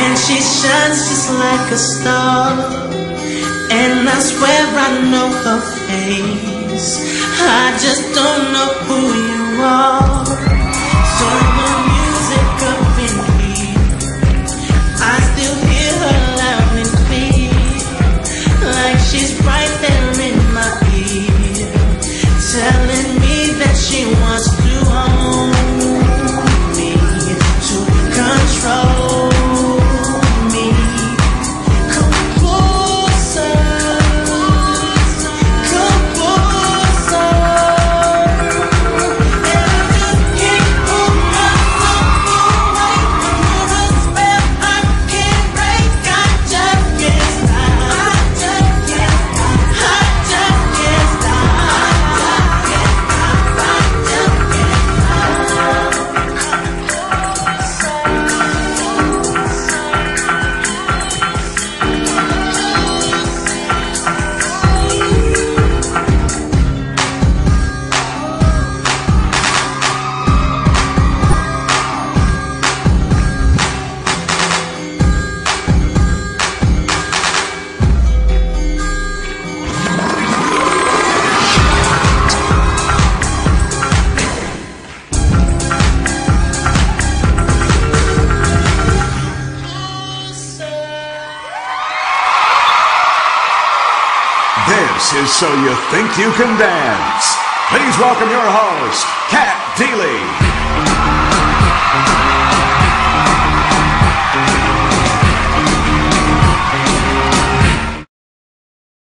and she shines just like a star. And I swear I know her face, I just don't know who you are. Turn the music up in here, I still hear her loud and clear, like she's right there in my ear, telling me that she wants to own me, to control me. Come closer, come closer, and I just can't pull myself away from your spell. I can't break, I just can't stop. I just can't stop. I just can't stop. I just can't stop. This is So You Think You Can Dance. Please welcome your host, Kat Deely.